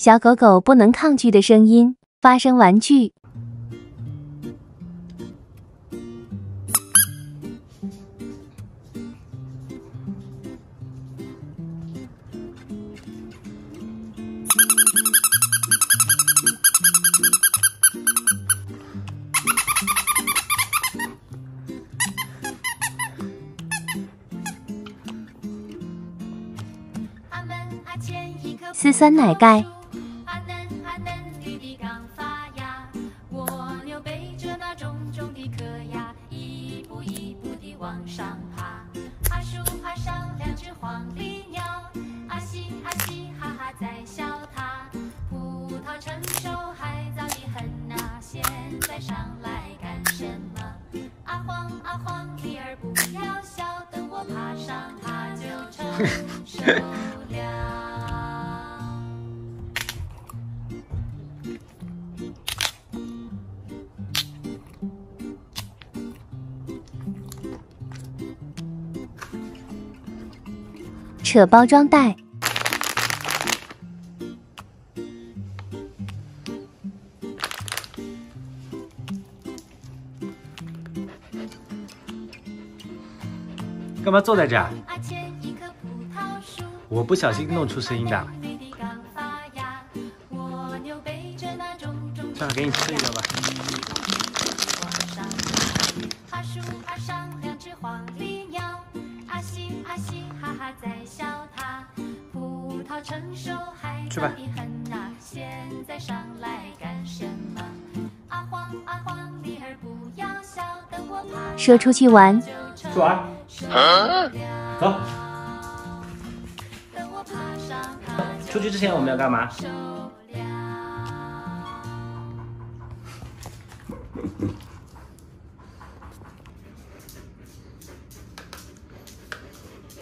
小狗狗不能抗拒的声音，发声玩具。撕酸奶盖。扯包装袋。 干嘛坐在这儿？我不小心弄出声音的。算了，给你吃一个吧。去吧。 说出去玩。 去玩。走。出去之前我们要干嘛？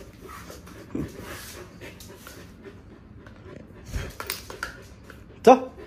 走。